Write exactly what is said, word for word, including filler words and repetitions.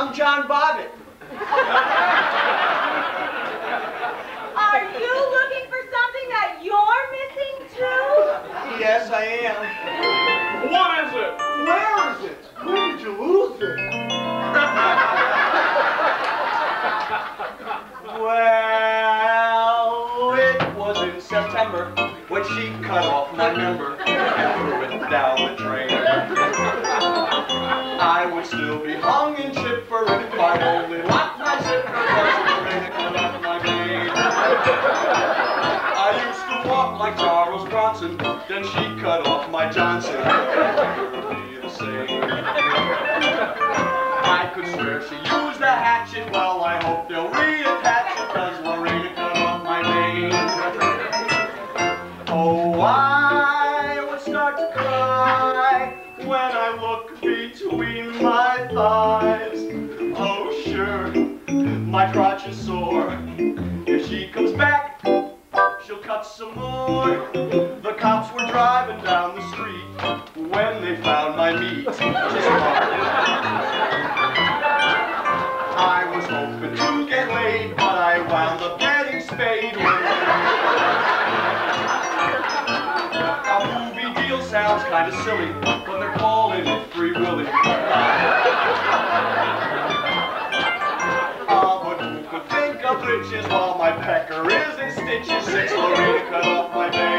I'm John Bobbitt. Are you looking for something that you're missing too? Yes, I am. What is it? Where is it? Where did you lose it? Well, it was in September when she cut off my member and threw it down the drain. I would still be hung in chipper if I'd only locked my zipper because the rain had cut off my vein. I used to walk like Charles Bronson, then she cut off my Johnson. It'll never be the same. I could swear she used a hatchet. Well, I hope they'll reattach it, cause Lorena cut off my vein. Oh, I would start to cry when I look between my thighs. Oh, sure, my crotch is sore. If she comes back, she'll cut some more. The cops were driving down the street when they found my meat. I was hoping to get laid, but I wound up getting spayed. A movie deal sounds kind of silly, but they're calling it Free Willy. Ah, but who could think of riches while my pecker is in stitches since Lorena cut off my vein?